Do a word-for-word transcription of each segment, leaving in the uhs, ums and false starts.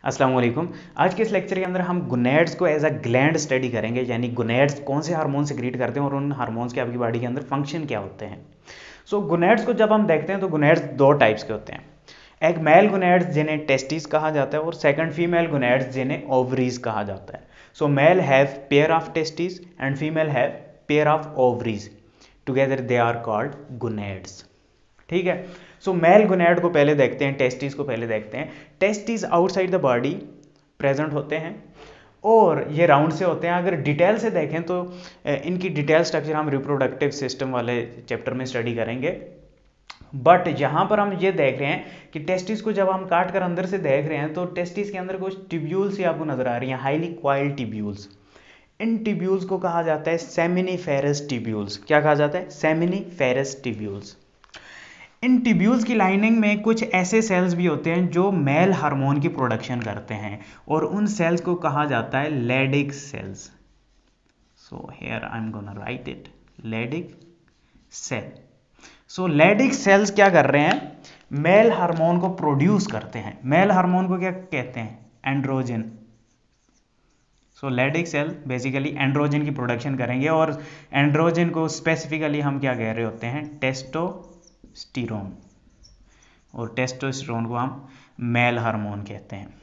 अस्सलाम वालेकुम। आज के इस लेक्चर के अंदर हम गुनैड्स को एज अ ग्लैंड स्टडी करेंगे, यानी गुनैड्स कौन से हार्मोन सिक्रीट करते हैं और उन हार्मोन्स के आपकी बॉडी के अंदर फंक्शन क्या होते हैं। सो so, गुनैड्स को जब हम देखते हैं तो गुनैड्स दो टाइप्स के होते हैं। एक मेल गुनैड्स जिन्हें टेस्टिस कहा जाता है और सेकंड फीमेल गुनैड्स जिन्हें ओवरीज कहा जाता है। So male have pair of testis and female have pair of ovaries, together they are called gonads. ठीक है। सो मेल गुनैड को पहले देखते हैं, टेस्टिस को पहले देखते हैं। Testis outside the body present होते हैं और ये राउंड से होते हैं। अगर डिटेल से देखें तो इनकी डिटेल स्ट्रक्चर हम रिप्रोडक्टिव सिस्टम वाले चैप्टर में स्टडी करेंगे, बट यहाँ पर हम ये देख रहे हैं कि टेस्टिस को जब हम काट कर अंदर से देख रहे हैं तो टेस्टिस के अंदर कुछ टिब्यूल्स ही आपको नजर आ रही हैं, हाईली क्वाइल्ड टिब्यूल्स। इन टिब्यूल्स को कहा जाता है सेमिनिफेरस टिब्यूल्स। क्या कहा जाता है? Seminiferous tubules. इन टिब्यूल्स की लाइनिंग में कुछ ऐसे सेल्स भी होते हैं जो मेल हार्मोन की प्रोडक्शन करते हैं और उन सेल्स को कहा जाता है Leydig cells. So here I am gonna write it, Leydig cell. So Leydig cells क्या कर रहे हैं? मेल हार्मोन को प्रोड्यूस करते हैं। मेल हार्मोन को क्या कहते हैं? Androgen. So Leydig cell basically androgen की प्रोडक्शन करेंगे और एंड्रोजन को स्पेसिफिकली हम क्या कह रहे होते हैं? टेस्टोस्टेरोन। और टेस्टोस्टेरोन को हम मेल हार्मोन कहते हैं।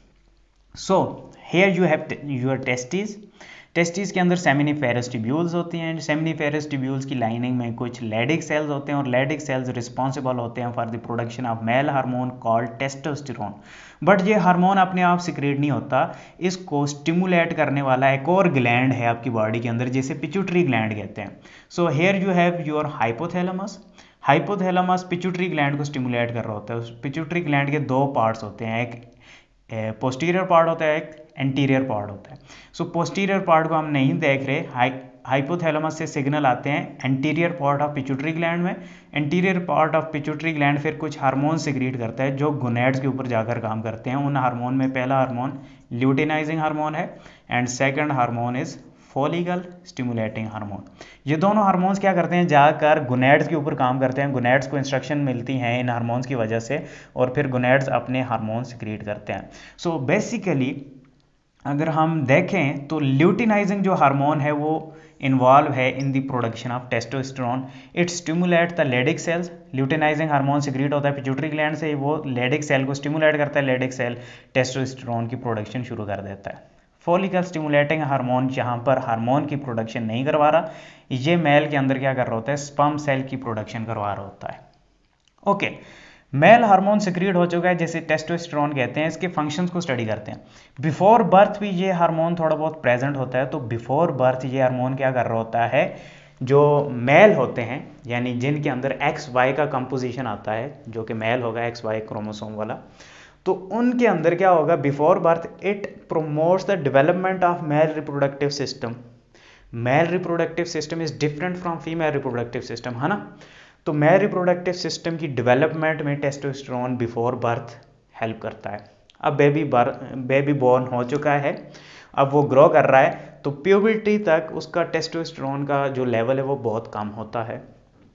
So here you have your testis. Testis के अंदर सेमिनिफेरस टिब्यूल्स होती हैं। सेमिनिफेरस टिब्यूल्स की लाइनिंग में कुछ लेडिक सेल्स होते हैं और लेडिक सेल्स रिस्पॉन्सिबल होते हैं for the production of male hormone called testosterone. But ये हार्मोन अपने आप सिक्रेट नहीं होता, इसको स्टिमुलेट करने वाला एक और ग्लैंड है आपकी बॉडी के अंदर जिसे पिट्यूटरी ग्लैंड कहते हैं। So here you have your hypothalamus. Hypothalamus pituitary gland को स्टिमुलेट कर रहा होता है। पिट्यूटरी ग्लैंड के दो पार्ट्स होते हैं, एक पोस्टीरियर पार्ट होता है, एक एंटीरियर पार्ट होता है। सो पोस्टीरियर पार्ट को हम नहीं देख रहे। हाई हाइपोथैलेमस से सिग्नल आते हैं anterior part of pituitary gland में। Anterior part of pituitary gland फिर कुछ हार्मोन सिक्रीट करता है जो गोनैड्स के ऊपर जाकर काम करते हैं। उन हार्मोन में पहला हार्मोन ल्यूटिनाइजिंग हार्मोन है and second hormone is follicle stimulating hormone. ये दोनों हार्मोन्स क्या करते हैं? जाकर गोनैड्स के ऊपर काम करते हैं। गोनैड्स को इंस्ट्रक्शन मिलती हैं इन हार्मोन्स की वजह से और फिर गोनैड्स अपने हार्मोन सिक्रीट करते हैं। सो so बेसिकली अगर हम देखें तो ल्यूटिनाइजिंग जो हार्मोन है वो इन्वॉल्व है in the production of testosterone. It stimulate the Leydig cells. Luteinizing hormone secrete होता है पिट्यूटरी ग्लैंड से, वो लेडिक सेल को स्टिमुलेट करता है। लेडिक सेल टेस्टोस्टेरोन की प्रोडक्शन शुरू कर देता है। फॉलिकल स्टिमुलेटिंग हार्मोन जहाँ पर हार्मोन की प्रोडक्शन नहीं करवा रहा, ये मेल के अंदर क्या कर रहा होता है? स्पर्म सेल की प्रोडक्शन करवा रहा होता है। Okay okay. Male hormone secrete हो चुका है जिसे टेस्टोस्टेरोन कहते हैं। इसके फंक्शंस को स्टडी करते हैं। बिफोर बर्थ भी ये हार्मोन थोड़ा बहुत प्रेजेंट होता है। तो बिफोर बर्थ ये हार्मोन क्या कर रहा होता है? जो मेल होते हैं यानी जिनके अंदर एक्स वाई का कंपोजिशन आता है, जो कि मेल होगा एक्स वाई क्रोमोसोम वाला, तो उनके अंदर क्या होगा? Before birth it promotes the development of male reproductive system. Male reproductive system is different from female reproductive system, है ना? तो मेल रिप्रोडक्टिव सिस्टम की डेवलपमेंट में टेस्टोस्टेरोन बिफोर बर्थ हेल्प करता है। अब बेबी बेबी बॉर्न हो चुका है, अब वो ग्रो कर रहा है, तो प्यूबर्टी तक उसका टेस्टोस्टेरोन का जो लेवल है वो बहुत कम होता है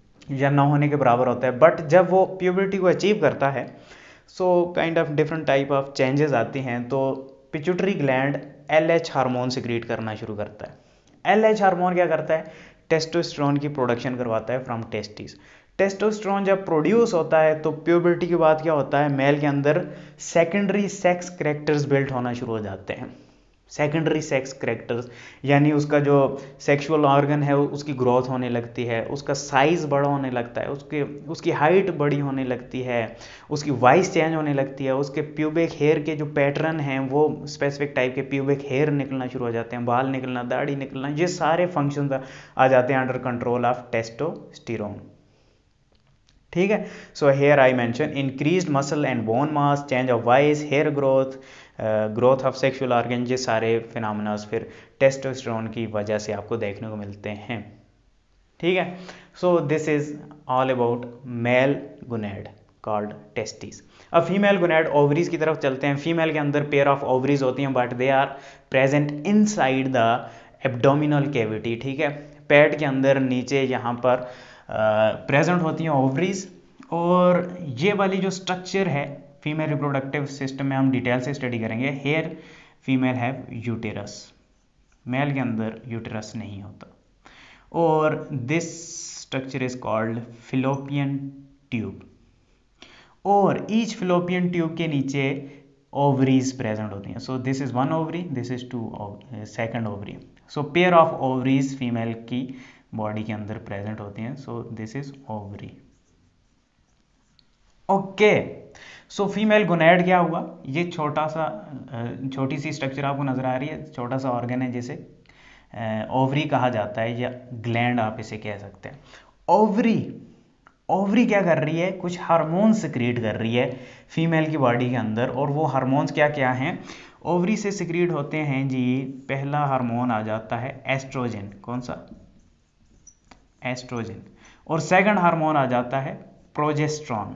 या ना होने के बराबर होता है। बट जब वो प्यूबर्टी को अचीव करता है so kind of different type of changes आती हैं। तो pituitary gland L H hormone secrete करना शुरू करता है। एल एच हार्मोन क्या करता है? टेस्टोस्टेरोन की प्रोडक्शन करवाता है फ्रॉम टेस्टिस। टेस्टोस्टेरोन जब प्रोड्यूस होता है तो प्यूबर्टी के बाद क्या होता है? मेल के अंदर सेकेंडरी सेक्स कैरेक्टर्स बिल्ड होना शुरू हो जाते हैं। सेकेंडरी सेक्स कैरेक्टर्स यानी उसका जो सेक्सुअल ऑर्गन है उसकी ग्रोथ होने लगती है, उसका साइज बड़ा होने लगता है, उसके उसकी हाइट बड़ी होने लगती है, उसकी वॉइस चेंज होने लगती है, उसके प्यूबिक हेयर के जो पैटर्न हैं वो स्पेसिफिक टाइप के प्यूबिक हेयर निकलना शुरू हो जाते हैं, बाल निकलना, दाढ़ी निकलना, ये सारे फंक्शन आ जाते हैं अंडर कंट्रोल ऑफ टेस्टोस्टेरोन। ठीक है। So here I mention increased muscle and bone mass, change of voice, hair growth, growth of sexual organ, ये सारे फिनोमेनास फिर टेस्टोस्टेरोन की वजह से आपको देखने को मिलते हैं। ठीक है। So this is all about male gonad called testis. अब फीमेल गोनैड ओवरीज की तरफ चलते हैं। फीमेल के अंदर पेयर ऑफ ओवरीज होती हैं but they are present inside the abdominal cavity. ठीक है, पेट के अंदर नीचे यहाँ पर प्रेजेंट uh, होती हैं ओवरीज। और ये वाली जो स्ट्रक्चर है फीमेल रिप्रोडक्टिव सिस्टम में हम डिटेल से स्टडी करेंगे। Here female have uterus, male के अंदर यूटेरस नहीं होता। और this structure is called fallopian tube. और ईच फिलोपियन ट्यूब के नीचे ओवरीज प्रेजेंट होती हैं। So this is one ovary, this is two second ovary. So pair of ovaries female की बॉडी के अंदर प्रेजेंट होती हैं। So this is ovary. Okay, so female gonad क्या हुआ? ये छोटा सा छोटी सी स्ट्रक्चर आपको नजर आ रही है, छोटा सा ऑर्गन है जिसे ओवरी कहा जाता है या ग्लैंड आप इसे कह सकते हैं। ओवरी ओवरी क्या कर रही है? कुछ हार्मोन सिक्रीट कर रही है फीमेल की बॉडी के अंदर। और वो हार्मोन्स क्या क्या हैं? ओवरी से सिक्रीट होते हैं जी, पहला हार्मोन आ जाता है एस्ट्रोजन। कौन सा? एस्ट्रोजन। और सेकंड हार्मोन आ जाता है प्रोजेस्ट्रॉन।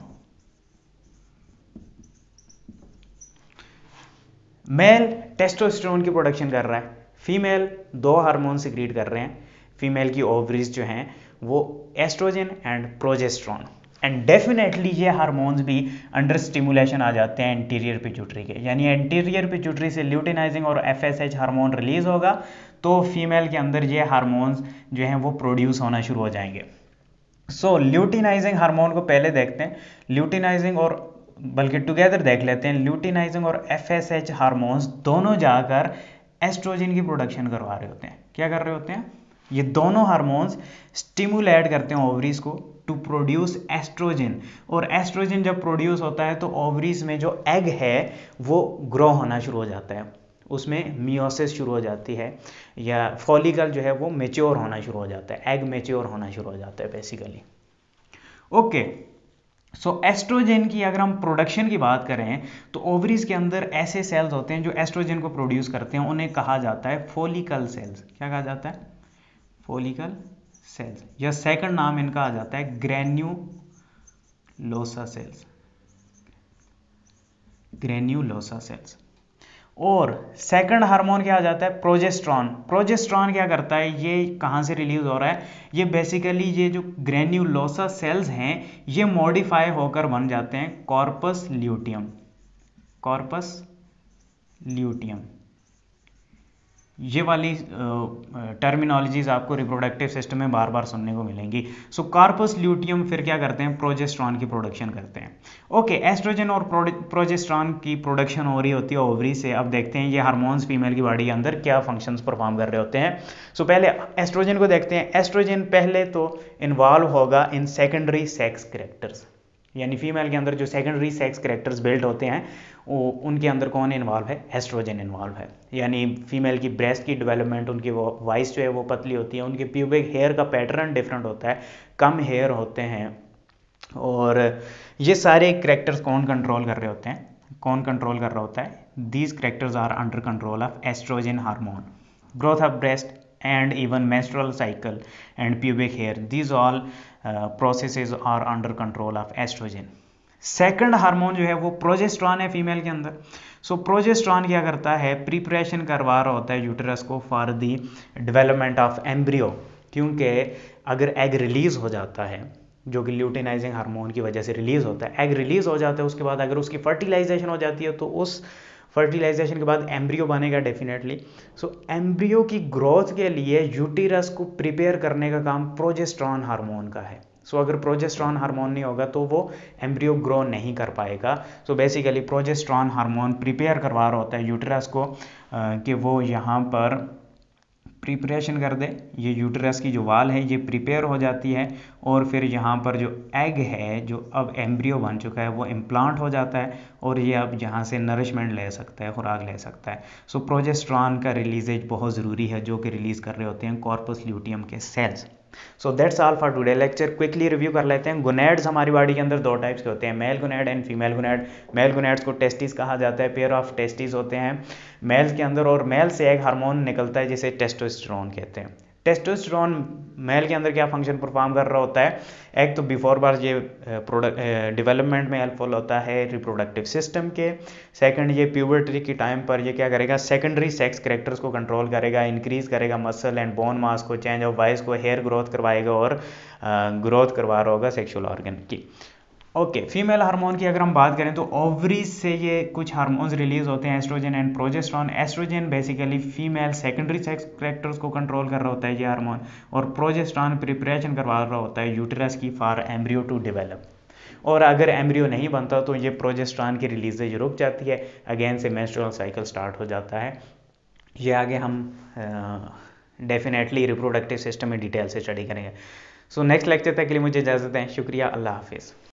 मेल टेस्टोस्टेरोन की प्रोडक्शन कर रहा है, फीमेल दो हार्मोन सिक्रीट कर रहे हैं। फीमेल की ओवरीज जो हैं वो estrogen and progesterone. And definitely ये हार्मोन्स भी अंडर स्टिमुलेशन आ जाते हैं एंटीरियर पिट्यूटरी के, यानी एंटीरियर पिट्यूटरी से ल्यूटिनाइजिंग और एफएसएच हार्मोन रिलीज होगा तो फीमेल के अंदर ये हार्मोन्स जो हैं वो प्रोड्यूस होना शुरू हो जाएंगे। सो ल्यूटिनाइजिंग हार्मोन को पहले देखते हैं। ल्यूटिनाइजिंग और बल्कि टुगेदर देख लेते हैं। ल्यूटिनाइजिंग और एफएसएच हार्मोन्स दोनों जाकर एस्ट्रोजन की प्रोडक्शन करवा रहे होते हैं। क्या कर रहे होते हैं? ये दोनों हार्मोन्स स्टिमुलेट करते हैं ओवरीज को टू प्रोड्यूस एस्ट्रोजन। और एस्ट्रोजन जब प्रोड्यूस होता है तो ओवरीज में जो एग है वो ग्रो होना शुरू हो जाता है, उसमें मियोसिस शुरू हो जाती है, या फॉलिकल जो है वो मेच्योर होना शुरू हो जाता है, एग मेच्योर होना शुरू हो जाता है बेसिकली। ओके, सो एस्ट्रोजन की अगर हम प्रोडक्शन की बात करें तो ओवरीज के अंदर ऐसे सेल्स होते हैं जो एस्ट्रोजन को प्रोड्यूस करते हैं, उन्हें कहा जाता है फॉलिकल सेल्स। क्या कहा जाता है? Follicle sales. या सेकंड नाम इनका आ जाता है ग्रेन्युलोसा सेल्स। Granulosa cells. और सेकंड हार्मोन क्या आ जाता है? प्रोजेस्ट्रॉन। प्रोजेस्ट्रॉन क्या करता है? ये कहाँ से रिलीज हो रहा है? ये बेसिकली ये जो ग्रेन्युलोसा सेल्स हैं ये मॉडिफाई होकर बन जाते हैं कॉर्पस ल्यूटियम। कॉर्पस ल्यूटियम, ये वाली टर्मिनोलॉजीज आपको रिप्रोडक्टिव सिस्टम में बार बार सुनने को मिलेंगी। सो कार्पस ल्यूटियम फिर क्या करते हैं? प्रोजेस्ट्रॉन की प्रोडक्शन करते हैं। ओके, एस्ट्रोजन और प्रोजेस्ट्रॉन की प्रोडक्शन हो रही होती है ओवरी से। अब देखते हैं ये हार्मोन्स फीमेल की बॉडी के अंदर क्या फंक्शंस परफॉर्म कर रहे होते हैं। सो so, पहले एस्ट्रोजन को देखते हैं। एस्ट्रोजन पहले तो इन्वॉल्व होगा इन सेकेंडरी सेक्स कैरेक्टर्स, यानी फीमेल के अंदर जो सेकेंडरी सेक्स कैरेक्टर्स बिल्ड होते हैं वो उनके अंदर कौन इन्वॉल्व है? एस्ट्रोजन इन्वॉल्व है। यानी फीमेल की ब्रेस्ट की डेवलपमेंट, उनकी वो वॉइस जो है वो पतली होती है, उनके प्यूबिक हेयर का पैटर्न डिफरेंट होता है, कम हेयर होते हैं। और ये सारे कैरेक्टर्स कौन कंट्रोल कर रहे होते हैं? कौन कंट्रोल कर रहा होता है? These characters are under control of estrogen hormone. Growth of breast and even menstrual cycle and pubic hair, these all uh, processes are under control of estrogen. Second hormone जो है वो प्रोजेस्ट्रॉन है female के अंदर। सो so, progesterone क्या करता है? Preparation करवा रहा होता है यूटेरस को for the development of embryo, क्योंकि अगर एग रिलीज हो जाता है जो कि ल्यूटिनाइजिंग हार्मोन की वजह से रिलीज होता है, एग रिलीज हो जाता है, उसके बाद अगर उसकी फर्टिलाइजेशन हो जाती है तो उस फर्टिलाइजेशन के बाद एम्ब्रियो बनेगा डेफिनेटली। सो एम्ब्रियो की ग्रोथ के लिए यूटेरस को प्रिपेयर करने का काम प्रोजेस्ट्रॉन हार्मोन का है। सो so, अगर प्रोजेस्ट्रॉन हार्मोन नहीं होगा तो वो एम्ब्रियो ग्रो नहीं कर पाएगा। So basically progesterone hormone prepare करवा रहा होता है यूटेरस को आ, कि वो यहाँ पर प्रिपरेशन कर दे। ये यूटेरस की जो वाल है ये प्रिपेयर हो जाती है और फिर यहाँ पर जो एग है जो अब एम्ब्रियो बन चुका है वो इम्प्लांट हो जाता है और ये अब यहाँ से नरिशमेंट ले सकता है, खुराक ले सकता है। सो so, प्रोजेस्ट्रॉन का रिलीजेज बहुत ज़रूरी है जो कि रिलीज़ कर रहे होते हैं कॉर्पस ल्यूटियम के cells. So that's all for today lecture. Quickly review कर लेते हैं। गोनैड्स हमारी बॉडी के अंदर दो टाइप्स के होते हैं, male gonad and female gonad. Male gonads को टेस्टिस कहा जाता है, पेयर ऑफ टेस्टिस होते हैं मेल्स के अंदर, और मेल से एक हार्मोन निकलता है जिसे टेस्टोस्टेरोन कहते हैं। टेस्टोस्टेरोन मेल के अंदर क्या फंक्शन परफॉर्म कर रहा होता है? एक तो बिफोर बार ये प्रोडक्ट डेवलपमेंट में हेल्पफुल होता है रिप्रोडक्टिव सिस्टम के। सेकंड, ये प्यूबर्टी के टाइम पर ये क्या करेगा? सेकेंडरी सेक्स कैरेक्टर्स को कंट्रोल करेगा, इंक्रीज करेगा मसल एंड बोन मास को, चेंज ऑफ वॉइस को, हेयर ग्रोथ करवाएगा और ग्रोथ करवा रहा होगा सेक्सुअल ऑर्गन की। ओके, फीमेल हार्मोन की अगर हम बात करें तो ओवरीज से ये कुछ हार्मोन्स रिलीज होते हैं, estrogen and progesterone. Estrogen basically female secondary sex characters को कंट्रोल कर रहा होता है ये हार्मोन, और प्रोजेस्टेरॉन प्रिपरेशन करवा रहा होता है यूटेरस की फॉर एम्ब्रियो टू डेवलप। और अगर एम्ब्रियो नहीं बनता तो ये प्रोजेस्टेरॉन की रिलीजेज रुक जाती है, अगेन से मेंस्ट्रुअल साइकिल स्टार्ट हो जाता है। ये आगे हम डेफिनेटली रिप्रोडक्टिव सिस्टम में डिटेल से स्टडी करेंगे। सो नेक्स्ट लेक्चर तक के लिए मुझे इजाज़त दें, शुक्रिया, अल्लाह हाफिज़।